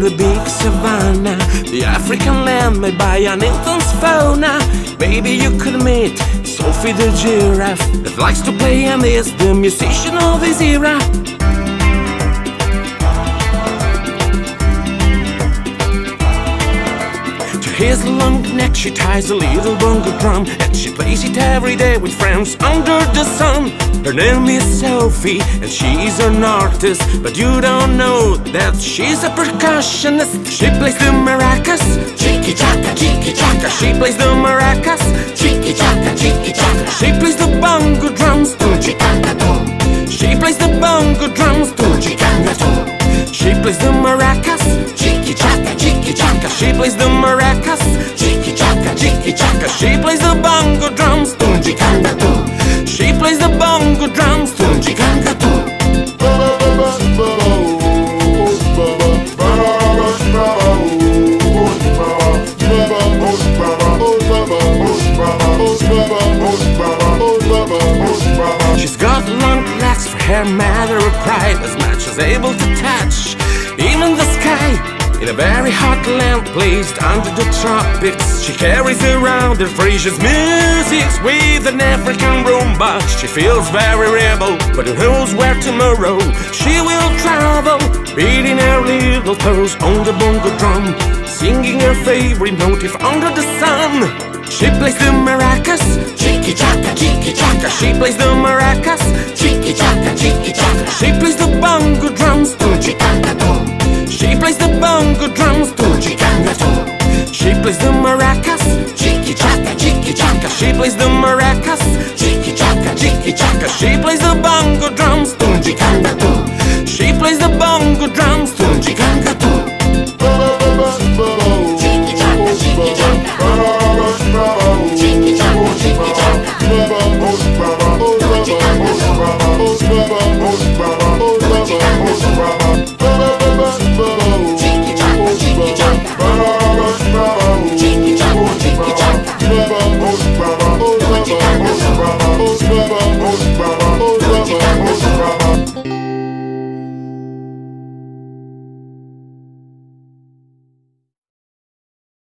the big savannah, the African land made by an infant's fauna. Baby, you could meet Sophie the giraffe that likes to play and is the musician of his era. His long neck she ties a little bongo drum, and she plays it every day with friends under the sun. Her name is Sophie and she's an artist, but you don't know that she's a percussionist. She plays the maracas, chicky-chaka, chicky-chaka. She plays the maracas, chicky-chaka, chicky-chaka. She plays the bongo drums, tum-chicaka-tum. She plays the bongo drums, tum-chicaka-tum. She plays the maracas, chicky-chaka, chicky-chaka. She plays the maracas, chicky-chaka, chicky-chaka. She plays the bongo drums, tum-chicaka-tum. She plays the bongo drums, tum-chicaka-tum. She's got long legs for her matter of pride, as much as able to touch even the sky. In a very hot land placed under the tropics, she carries around her Frisia's music with an African rumba. She feels very rebel, but who knows where tomorrow she will travel, beating her little toes on the bongo drum, singing her favorite motif under the sun. She plays the maracas, chicky